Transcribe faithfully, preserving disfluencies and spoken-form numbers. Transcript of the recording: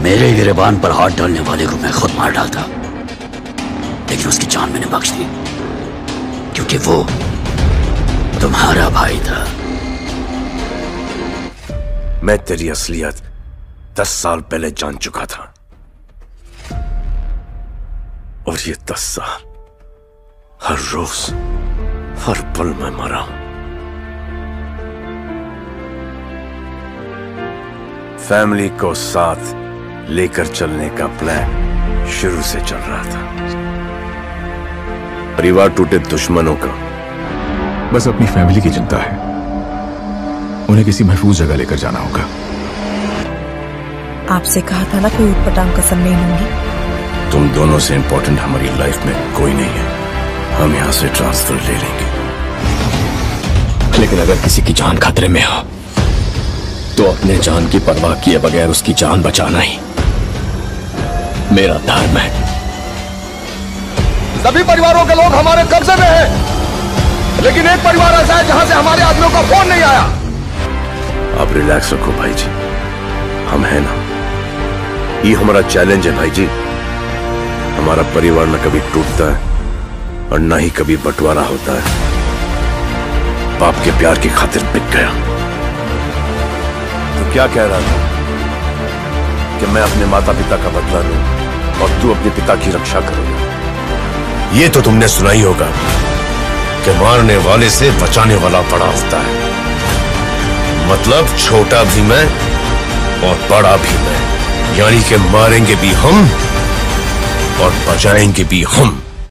मेरे गिरबान पर हाथ डालने वाले को मैं खुद मार डालता, लेकिन उसकी जान मैंने बख्श दी क्योंकि वो तुम्हारा भाई था। मैं तेरी असलियत दस साल पहले जान चुका था और ये दस साल हर रोज हर पल में मरा हूं। फैमिली को साथ लेकर चलने का प्लान शुरू से चल रहा था। परिवार टूटे दुश्मनों का। बस अपनी फैमिली की चिंता है, उन्हें किसी महफूज जगह लेकर जाना होगा। आपसे कहा था ना कोई उटपटांग कसम नहीं लूंगी। तुम दोनों से इंपॉर्टेंट हमारी लाइफ में कोई नहीं है। हम यहां से ट्रांसफर ले लेंगे, लेकिन अगर किसी की जान खतरे में हो तो अपने जान की परवाह किए बगैर उसकी जान बचाना ही मेरा धर्म है। सभी परिवारों के लोग हमारे कब्जे में हैं, लेकिन एक परिवार ऐसा है जहां से हमारे आदमियों का फोन नहीं आया। आप रिलैक्स रखो भाई जी, हम हैं ना। ये हमारा चैलेंज है भाई जी। हमारा परिवार न कभी टूटता है और ना ही कभी बंटवारा होता है। बाप के प्यार की खातिर बिक गया तो क्या कह रहा था कि मैं अपने माता पिता का बदला लूं और तू अपने पिता की रक्षा करोगे। ये तो तुमने सुना ही होगा कि मारने वाले से बचाने वाला बड़ा होता है। मतलब छोटा भी मैं और बड़ा भी मैं, यानी कि मारेंगे भी हम और बचाएंगे भी हम।